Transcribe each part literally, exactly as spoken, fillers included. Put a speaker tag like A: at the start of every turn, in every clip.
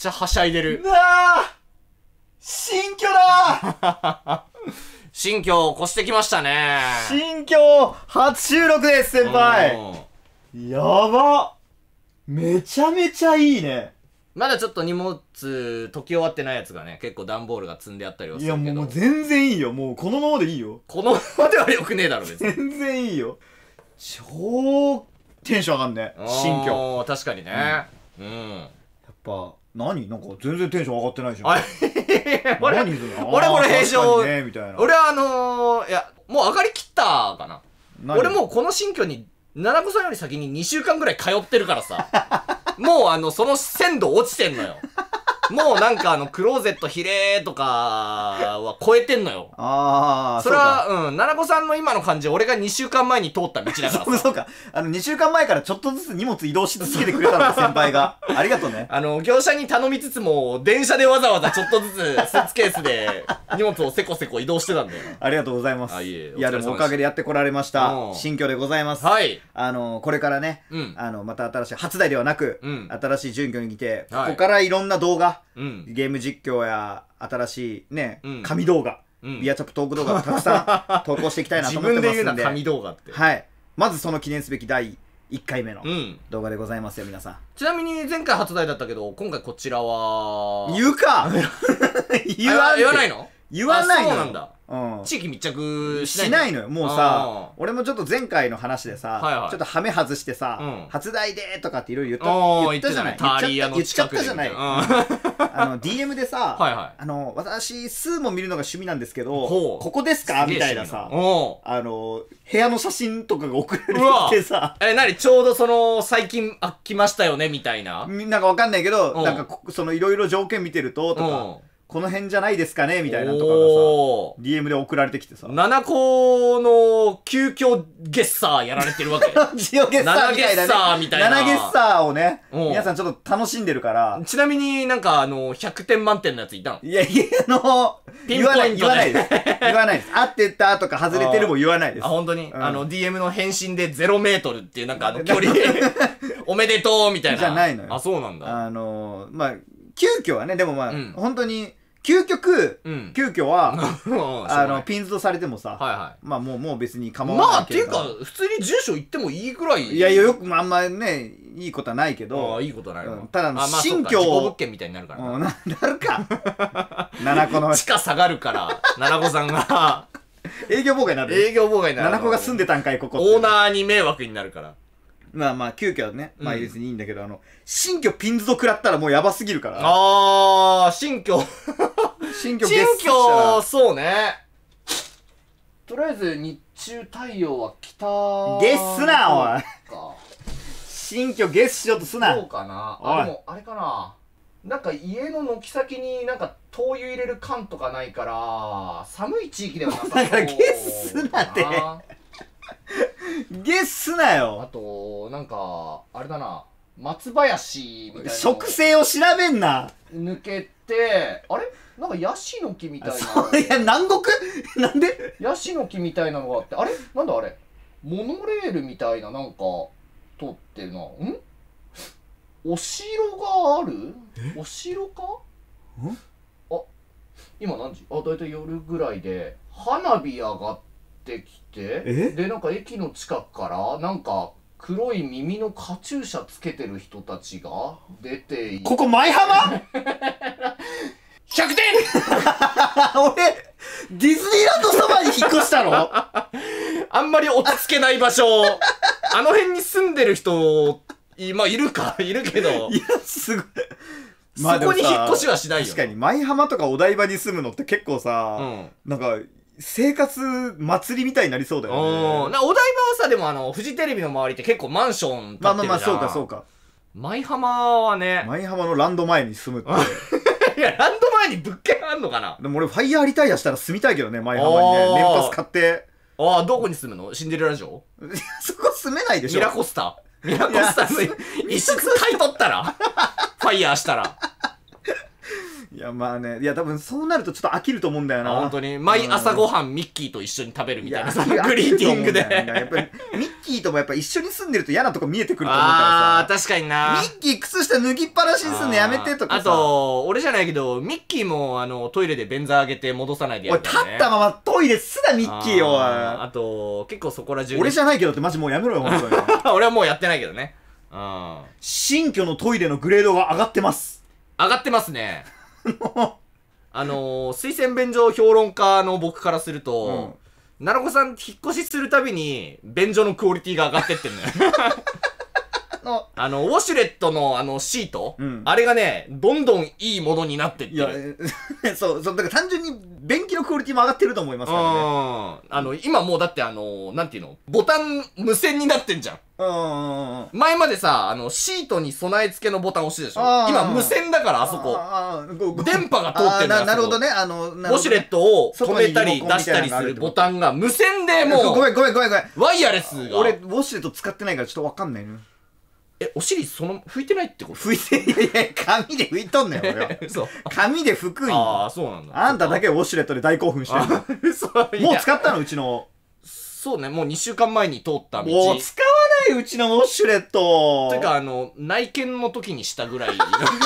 A: ちゃはしゃいでる。
B: なあ新居だ
A: 新居を越してきましたね。
B: 新居初収録です、先輩。やば。めちゃめちゃいいね。
A: まだちょっと荷物解き終わってないやつがね、結構段ボールが積んであったりはす
B: い
A: るけど。
B: やもう全然いいよ。もうこのままでいいよ。
A: このままではよくねえだろ別に。
B: 全然いいよ。超テンション上がんね、新居。
A: 確かにね。うん、うん、
B: やっぱ何なんか全然テンション上がってないじゃん。
A: あ俺
B: 何それ
A: 俺これ平常、
B: ね、みたいな。
A: 俺はあのー、いやもう上がりきったかな。俺もうこの新居に奈々子さんより先ににしゅうかんぐらい通ってるからさもうあのその鮮度落ちてんのよ。もうなんかあのクローゼット比例とかは超えてんのよ。
B: ああ、
A: それはうん、奈々子さんの今の感じ、俺がにしゅうかんまえに通った道だからさ。
B: そうそうか。あのにしゅうかんまえからちょっとずつ荷物移動し続けてくれたの先輩が。ありがとうね。
A: あの業者に頼みつつも電車でわざわざちょっとずつスーツケースで荷物をせこせこ移動してたんだよ。
B: ありがとうございます。
A: あ、いえ、
B: いやでもおかげでやってこられました。新居でございます。
A: はい。
B: あのこれからね、
A: うん、
B: あのまた新しい初代ではなく、うん、新しい準拠に来て、
A: はい、
B: ここからいろんな動画、
A: うん、
B: ゲーム実況や新しいね、
A: うん、
B: 神動画、うん、ビアチャップトーク動画をたくさん投稿していきたいなと思ってますんで。
A: 自分で言うな神動画って。
B: はい。まずその記念すべきだいいっかいめの動画でございますよ、皆さん。
A: ちなみに前回初代だったけど、今回こちらは
B: 言うか
A: 言わ言わないの？
B: 言わないの。
A: そうなんだ。
B: うん、
A: 地域密着しない
B: しないのよ。もうさ、俺もちょっと前回の話でさ、はいはい、ちょっとハメ外してさ、うん、初台でとかっていろいろ言ったじゃない。
A: ターリーアの近くで
B: 言っちゃったじゃない。あの ディーエム でさ、はいはい、あの私スーモン見るのが趣味なんですけど、ここですかみたいなさ、あの部屋の写真とかが送られてきてさ、
A: え、なにちょうどその最近あ来ましたよねみたいな。
B: みんながわかんないけど、なんかそのいろいろ条件見てるととか。この辺じゃないですかねみたいなとかがさ ディーエム で送られてきてさ、
A: 七子の究極ゲッサーやられてるわけ。
B: ジオゲッサーみたいな、ね、
A: ナナゲッサーみたいな。
B: ナナゲッサーをね、皆さんちょっと楽しんでるから。
A: ちなみになんかあのひゃくてん満点のやついたの？
B: いやいや、あの言わない言わないです言わないです。合ってたとか外れてるも言わないです。
A: あ、本当に、うん、あの ディーエム の返信でゼロメートルっていうなんかあの距離おめでとうみたいな。
B: じゃないのよ。
A: あ、そうなんだ。
B: あのまあ急遽はね、でもまあ、うん、本当に究極、うん、急遽はあのピンズとされてもさ、はいはい、まあもうもう別に構わない。
A: まあっていうか普通に住所言ってもいいぐらい。
B: いやいや、よく、まあ、あんまねいいことはないけど。
A: ああ、いいことはない、うん、
B: ただ新居
A: 自己物件みたいになるからな。
B: なるか七子の
A: 地価下がるから七子さんが
B: 営業妨害になる。
A: 営業妨害になる。
B: 七子が住んでたんかいここ。
A: オーナーに迷惑になるから。
B: まあまあ急遽ね、まあ別にいいんだけど、うん、あの新居ピンズと食らったらもうやばすぎるから。
A: ああ、新居
B: 新居
A: 新居、そうね。とりあえず日中太陽は北。
B: ゲッすなおい。新居ゲッしようとすな。
A: そうかな。あ、でもあれかな。なんか家の軒先になんか灯油入れる缶とかないから寒い地域ではなさそうだ
B: からゲッすなって。ゲッすなよ。
A: あとなんかあれだな、松林みたいな
B: 植生を調べんな。
A: 抜けて、あれなんかヤシの木みたいな。
B: いや、南国なんで
A: ヤシの木みたいなのがあって、あれなんだあれモノレールみたいななんか通ってるな。んお城がある？お城か？んあ、今何時？あ、だいたい夜ぐらいで花火上がってきて、でなんか駅の近くからなんか黒い耳のカチューシャつけてる人たちが出ていて、
B: ここ舞浜
A: ひゃくてん
B: 俺ディズニーランドそばに引っ越したの
A: あんまり落ち着けない場所あの辺に住んでる人今いるかいるけど、
B: いやすごい、
A: そこに引っ越しはしないよ。
B: 確かに舞浜とかお台場に住むのって結構さ、うん、なんか生活祭りみたいになりそうだよね。
A: お台場はさ、でもあのフジテレビの周りって結構マンション建ってるじゃん。
B: まあまあまあ、そうかそうか。
A: 舞浜はね、
B: 舞浜のランド前に住むって
A: いや、ランド前に物件あんのかな。
B: でも俺ファイヤーリタイアしたら住みたいけどね、舞浜にね。年パス買って。
A: ああ、どこに住むの？シンデレラ城
B: そこ住めないでしょ。
A: ミラコスタミラコスタの一室買い取ったらファイヤーしたら。
B: いやまあね、いや多分そうなるとちょっと飽きると思うんだよな。
A: 本当に毎朝ごはんミッキーと一緒に食べるみたいなさ、グリーティングで。
B: やっぱりミッキーともやっぱ一緒に住んでると嫌なとこ見えてくると思うから
A: さ。あー確かにな。
B: ミッキー靴下脱ぎっぱなしにすんのやめてとかさ。
A: あと俺じゃないけどミッキーもあのトイレで便座上げて戻さないでやるからね。
B: おい立ったままトイレすなミッキーよ。
A: あと結構そこら中
B: 俺じゃないけどってマジもうやめろよ本当に。
A: 俺はもうやってないけどね。うん。
B: 新居のトイレのグレードが上がってます。
A: 上がってますね。あのー、推薦便所評論家の僕からすると、うん、奈良子さん引っ越しするたびに便所のクオリティが上がってってんのよ。あのウォシュレットのあのシート、うん、あれがねどんどんいいものになってってる。
B: いやそうそうだから単純に便器のクオリティも上がってると思いますからね。
A: あの今もうだってあのなんていうのボタン無線になってんじゃん。前までさあのシートに備え付けのボタン押してたでしょ。今無線だからあそこ電波が通ってるんだ。
B: なるほどね。あの
A: ウォシュレットを止めたり出したりするボタンが無線でもう
B: ごめんごめんごめんごめん
A: ワイヤレスが。
B: 俺ウォシュレット使ってないからちょっとわかんないの。
A: え、お尻その拭いてないってこと？
B: 拭いていやいや紙で拭いとんねん俺は。そう紙で拭くんよ。
A: ああそうなんだ。
B: あんただけウォシュレットで大興奮してる。もう使ったのうちの。
A: そうね、もうにしゅうかんまえに通った道。
B: もう使わないうちのウォシュレット。
A: てかあの内見の時にしたぐらい。い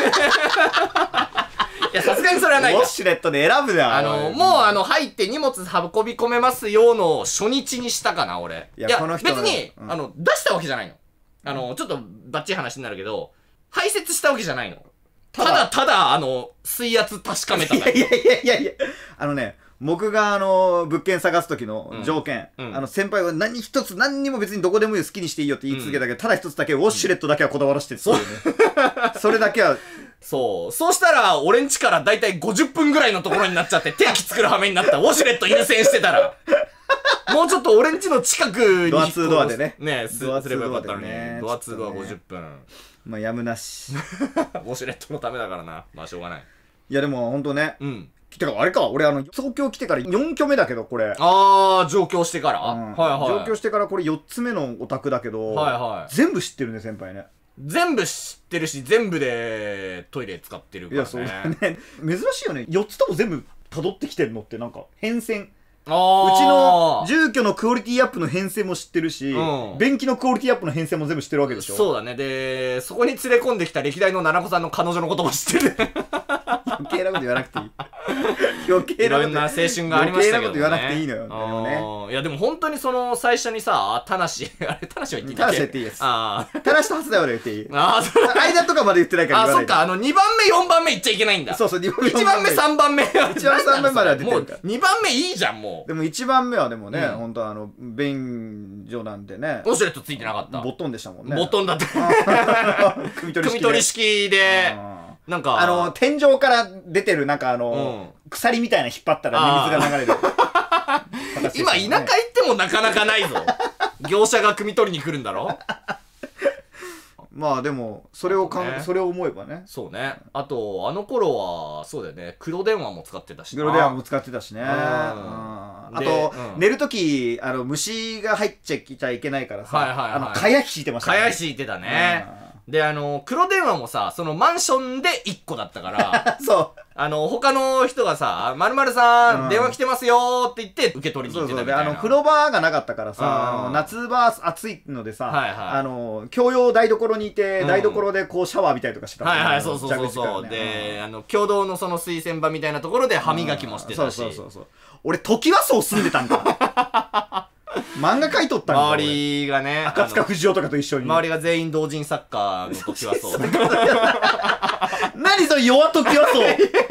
A: やさすがにそれはないか。
B: ウォシュレットで選ぶだよ。
A: あのもうあの入って荷物運び込めますよの初日にしたかな俺。いや別にあの出したわけじゃないの。あの、ちょっとバッチリ話になるけど、排泄したわけじゃないの。ただただ、あの、水圧確かめただけ。
B: いやいやいやいやあのね、僕があの、物件探す時の条件、うんうん、あの、先輩は何一つ、何にも別にどこでもいいよ好きにしていいよって言い続けたけど、うん、ただ一つだけウォシュレットだけはこだわらせてっていうね。そ, それだけは。
A: そう。そうしたら、俺ん家からだいたいごじゅっぷんぐらいのところになっちゃって、定期作る羽目になった。ウォシュレット優先してたら。もうちょっと俺ん家の近くに
B: ドアツードアでね
A: ねすればよかったのにドアツードアごじゅっぷん
B: まあやむなし。
A: ウォシュレットのためだからな。まあしょうがない。
B: いやでもほんとね、うんてかあれか俺あの東京来てからよんきょめだけどこれ
A: ああ上京してから、うん、はいはい
B: 上京してからこれよっつめのお宅だけど、はいはい、全部知ってるね先輩ね。
A: 全部知ってるし全部でトイレ使ってるからね。いやそうね
B: 珍しいよね。よっつとも全部辿ってきてるのってなんか変遷うちの住居のクオリティアップの編成も知ってるし、うん、便器のクオリティアップの編成も全部知ってるわけでしょ。
A: そうだね。でそこに連れ込んできた歴代の奈々子さんの彼女のことも知ってる。
B: 余計なこと言わなくていい。余計
A: なこといろんな青春がありましたけどね。余計なこと
B: 言わなくていいのよ。でも
A: ね、いやでも本当にその最初にさ田無あれ田無は言っていいんだっけ。田無
B: 言っていいです。ああ田無と初だよ俺言っていい。ああ
A: それ
B: 間とかまで言ってないから言わない。
A: あそっかあのにばんめよんばんめ言っちゃいけないんだ。
B: そうそうにばんめ
A: いちばんめさんばんめ
B: いちばんめさんばんめまでは出てるから。
A: もうにばんめいいじゃんもう。
B: でもいちばんめはでもね、うん、本当あの便所なんでね
A: ウォシュレットついてなかった。
B: ボットンでしたもんね。
A: ボットンだった。組み取り式でなんか
B: あの天井から出てるなんかあの、うん、鎖みたいな引っ張ったら水が流れる。
A: 今田舎行ってもなかなかないぞ。業者が汲み取りに来るんだろ。
B: まあでもそれをかん、ね、それを思えばね。
A: そうね。あとあの頃はそうだよね黒電話も使ってたし
B: 黒電話も使ってたしね。あと、うん、寝るときあの虫が入っちゃきちゃいけないからさ、はいはいはい、あの蚊帳敷いてました
A: ね。蚊帳敷いてたね。であの黒電話もさそのマンションでいっこだったからそうあの他の人がさ「〇〇さん、うん、電話来てますよ」って言って受け取りに行ってたみたいな。
B: そうそうであの風呂場がなかったからさ、あの夏場暑いのでさ、はいはい、あの共用台所にいて、うん、台所でこうシャワー見たりとかしてた、
A: はいはいそうそうそうそう、ね、で、うん、あの共同のその水洗場みたいなところで歯磨きもしてたし、そうそうそうそう
B: 俺トキワ荘住んでたんだ。漫画描いとったんだ。
A: 周りがね
B: 赤塚不二夫とかと一緒に
A: 周りが全員同人作家の時はそう。
B: 何それ弱時はそう。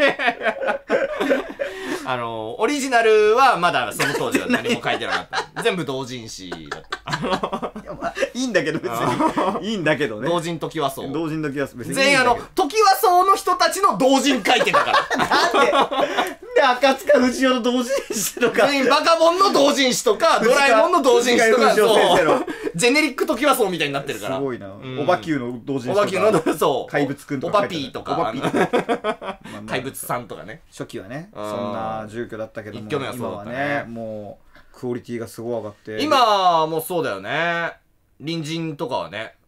A: あのオリジナルはまだその当時は何も書いてなかった。全部同人誌だった。
B: いや、まあ、いいんだけど別にいいんだけどね。
A: 同人時はそう
B: 同人時はそう別に
A: 全員あの時はそうの人たちの同人書いてたから。
B: なんでで赤塚不二夫の同人誌とか
A: 全員バカボンの同人誌とかドラえもんの同人誌とかそうジェネリック時はそうみたいになってるから。
B: すごいな。おばきゅうの同人誌とか
A: おばきゅうのそう
B: 怪物くんと
A: かおばぴーとか怪物さんとかね。
B: 初期はねそんな住居だったけども今はねもうクオリティがすごい上がって
A: 今もそうだよね。隣人とかはね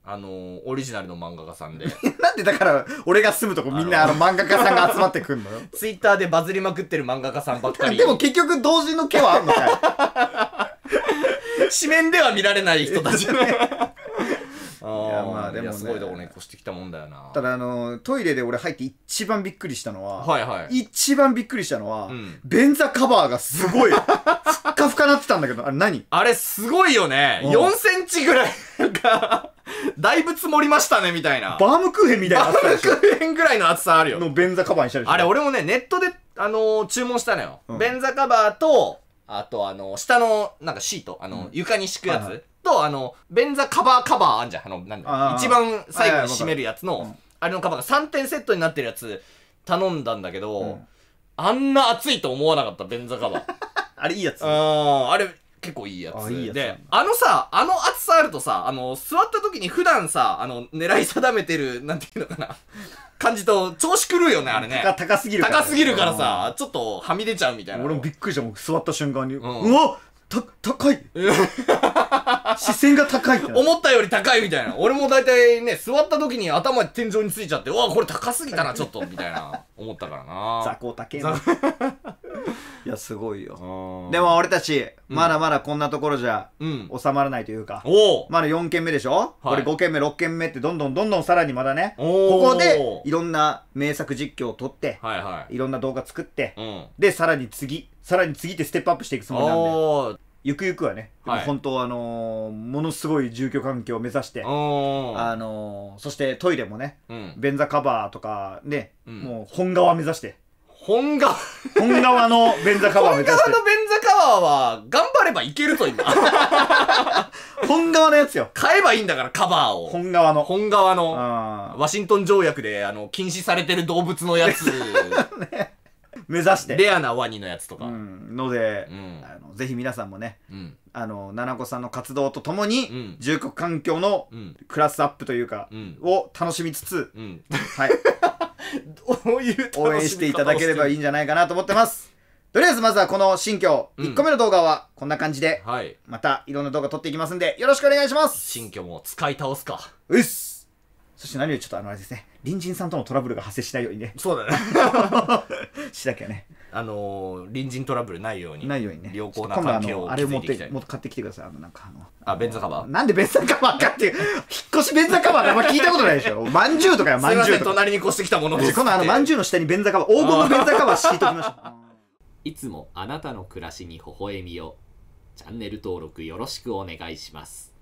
A: あのー、オリジナルの漫画家さんで
B: なんでだから俺が住むとこみんなあの漫画家さんが集まってくんのよ。
A: ツイッターでバズりまくってる漫画家さんばっかり
B: でも結局同時の毛はあんのかい。
A: 紙面では見られない人たちあ
B: いやまあでもね、
A: すごいところに越してきたもんだよな。
B: ただあのトイレで俺入って一番びっくりしたのは、
A: はいはい、
B: 一番びっくりしたのは、
A: うん、
B: 便座カバーがすごいふっかふかなってたんだけど、あれ何？あ
A: れすごいよね。よんセンチぐらいがだいぶ積もりましたねみたいな。
B: バームクーヘンみたいな厚さでしょ。
A: バームクーヘンぐらいの厚さあるよ。
B: の便座カバーにしたでしょ。
A: あれ俺もねネットであのー、注文したのよ、うん、便座カバーとあとあの下のなんかシートあの、うん、床に敷くやつ、はいはい、とあの便座カバーカバーあんじゃん、あのなんだ一番最後に締めるやつの、うん、あれのカバーがさんてんセットになってるやつ頼んだんだけど、うん、あんな熱いと思わなかった。便座カバー
B: あれいいやつ。
A: ああれ結構いいやつ。いいやつで、あのさ、あの厚さあるとさ、あの座った時に普段さ、あの狙い定めてるなんていうのかな感じと調子狂うよね、あれね。
B: 高すぎるから、
A: ね、高すぎるからさ、ちょっとはみ出ちゃうみたいな。
B: 俺もびっくりしたもん、座った瞬間に、うん、うわた高い視線が高いって
A: 思ったより高いみたいな。俺も大体ね座った時に頭天井についちゃって、うわこれ高すぎたなちょっとみたいな思ったからな。
B: 雑魚高えないやすごいよ。でも俺たち、うん、まだまだこんなところじゃ、うん、収まらないというか、まだよんけんめでしょ、はい、これごけんめろっけんめってどんどんどんどんさらにまだね、ここでいろんな名作実況を撮って、はいはい、いろんな動画作って、うん、でさらに次さらに次ってステップアップしていくつもりなんで、ゆくゆくはね、はい、本当あのー、ものすごい住居環境を目指して、あのー、そしてトイレもね、うん、便座カバーとかね、うん、もう本革目指して
A: 本革
B: 本革の便座カバー目指して
A: 本革の便座カバーは頑張ればいけると今
B: 本革のやつよ。
A: 買えばいいんだからカバーを。
B: 本革の
A: 本革のワシントン条約であの禁止されてる動物のやつ
B: ね目指して
A: レアなワニのやつとか、う
B: ん、ので、うん、あのぜひ皆さんもね、うん、あのななこさんの活動とともに、うん、住居環境のクラスアップというか、うん、を楽しみつつ、うん、はい
A: どういう
B: 応援していただければいいんじゃないかなと思ってます。とりあえずまずはこの新居、うん、いっこめの動画はこんな感じで、はい、またいろんな動画撮っていきますんでよろしくお願いします。
A: 新居も使い倒すか。
B: うっす。そして何よりちょっとあのあれですね、隣人さんとのトラブルが発生しないようにね。
A: そうだね
B: しなきゃね、
A: あのー、隣人トラブルないように
B: ないようにね、
A: 良好な関係を築いていきたい。
B: 今度あのあれ持ってもっと買ってきてください。あのなんかあの
A: あ便座カバー。
B: なんで便座カバーかっていう引っ越し便座カバーってあんま聞いたことないでしょ。まんじゅうとかやまんじゅうとか。すいません
A: 隣に越してきたものです。
B: 今度あのまんじゅうの下に便座カバー、黄金の便座カバー敷いときました。
C: いつもあなたの暮らしに微笑みを。チャンネル登録よろしくお願いします。